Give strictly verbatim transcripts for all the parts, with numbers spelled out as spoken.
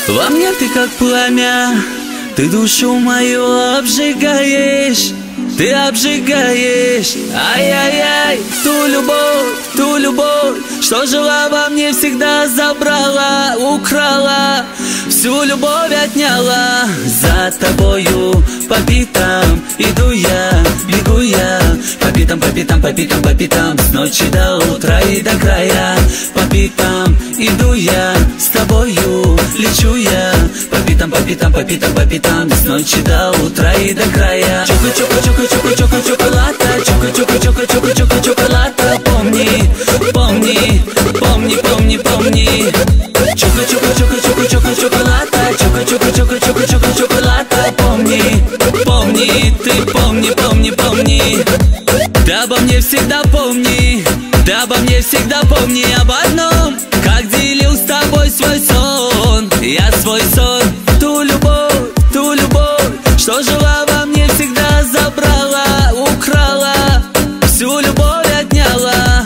Во мне ты как пламя, ты душу мою обжигаешь, ты обжигаешь, ай-яй-яй. Ту любовь, ту любовь, что жила во мне, всегда забрала, украла, всю любовь отняла. За тобою по пятам иду я, бегу я, по пятам, по пятам, по пятам, по пятам, с ночи до утра и до края. По пятам иду я, с тобою лечу я, по пятам, по пятам, по пятам, по пятам, с ночи до утра и до края. Чока, чока, чока, чока, чока, чоколата, чока, чока, чока, чока, чока, чоколата. Помни, помни, помни, помни, помни. Чока, чока, чока, чока, чока, чоколата, чока, чока, чока, чока, чока, чоколата. Помни, помни, ты помни, помни, помни. Ты обо мне всегда помни, ты обо мне всегда помни об одном, как делил с тобой свой сон. Я свой сон, ту любовь, ту любовь, что жила во мне, всегда забрала, украла, всю любовь отняла.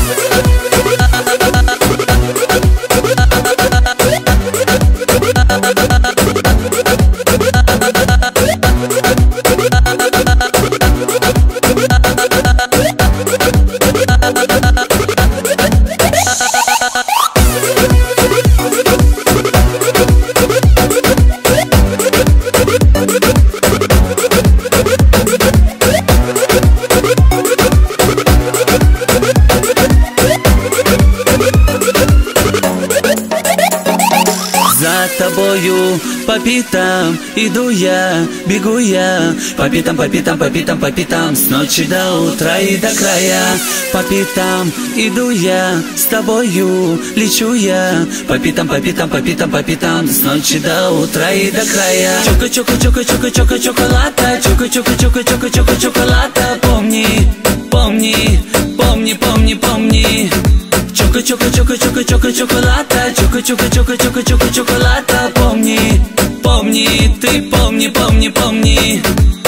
За тобою по пятам иду я, бегу я, по пятам, по пятам, по пятам, по пятам, с ночи до утра и до края. По пятам иду я, с тобою лечу я, по пятам, по пятам, по пятам, по пятам, с ночи до утра и до края. Чока, чока, чока, чока, чока, чоколата, чока, чока, чока, чока, чока, чоколата. Помни, помни, помни, помни, помни. Чока, чока, чока, чока, чока, чоколата, чока, чока, чока, чока, чока, чоколата. Помни, помни, ты помни, помни, помни.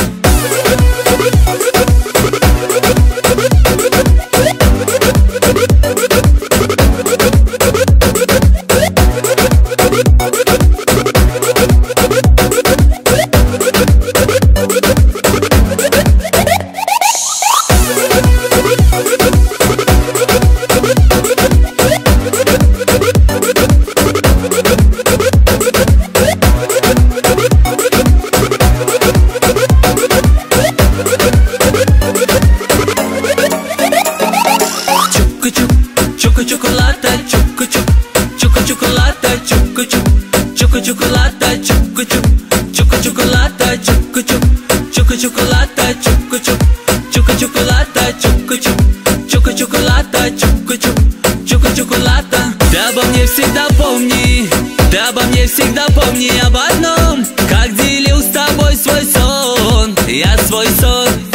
Чока, чоколата, чока, чок, чока, чоколата, чока, чок, чока, чоколата, чока, чок, чока, чоколата, чока, чок, чока, чоколата, чока, чок, чока, чоколата, чока, чок, чока, чоколата, чока, чок, чока, чоколата. Ты обо мне всегда помни, ты обо мне всегда помни об одном, как делил с тобой свой сон. Я свой сон